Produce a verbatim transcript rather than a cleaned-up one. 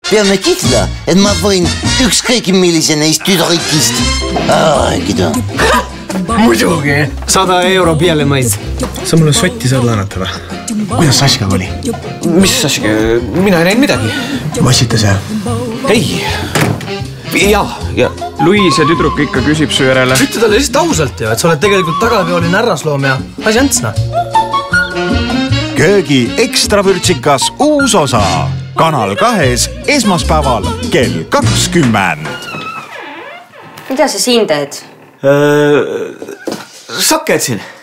Peame kindla, et ma võin ükskõik millise neist tüdrukist rääkida. Muidugi, sada euro peale meid. Sa mulle sotti saad laenata või? Kuidas Saškaga oli? Mis Saška? Mina ei näinud midagi. Massitas jah? Ei. Ja, ja. Luis ja tüdruk ikka küsib su järele. Ütle talle lihtsalt ausalt ju, et sa oled tegelikult tagaveoli närrasloom ja asi antsna. Köögi ekstravürtsikas uus osa. Kanal kahes esmaspäeval kell kakskümmend. Mida sa siin teed? Saked siin.